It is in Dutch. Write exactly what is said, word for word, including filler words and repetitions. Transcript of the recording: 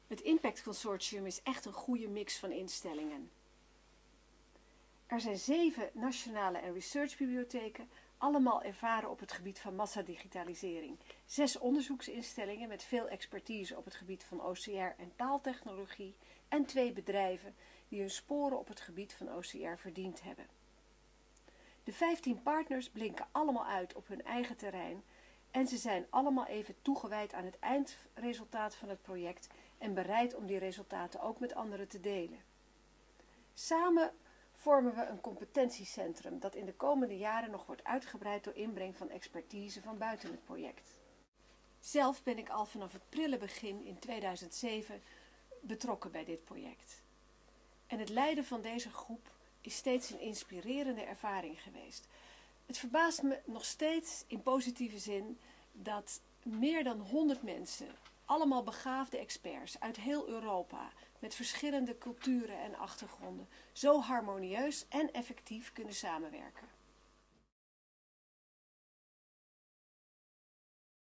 Het Impact Consortium is echt een goede mix van instellingen. Er zijn zeven nationale en researchbibliotheken, allemaal ervaren op het gebied van massadigitalisering. Zes onderzoeksinstellingen met veel expertise op het gebied van O C R en taaltechnologie en twee bedrijven die hun sporen op het gebied van O C R verdiend hebben. De vijftien partners blinken allemaal uit op hun eigen terrein en ze zijn allemaal even toegewijd aan het eindresultaat van het project en bereid om die resultaten ook met anderen te delen. Samen vormen we een competentiecentrum dat in de komende jaren nog wordt uitgebreid door inbreng van expertise van buiten het project. Zelf ben ik al vanaf het prille begin in tweeduizend zeven betrokken bij dit project. En het leiden van deze groep is steeds een inspirerende ervaring geweest. Het verbaast me nog steeds in positieve zin dat meer dan honderd mensen, allemaal begaafde experts uit heel Europa, met verschillende culturen en achtergronden, zo harmonieus en effectief kunnen samenwerken.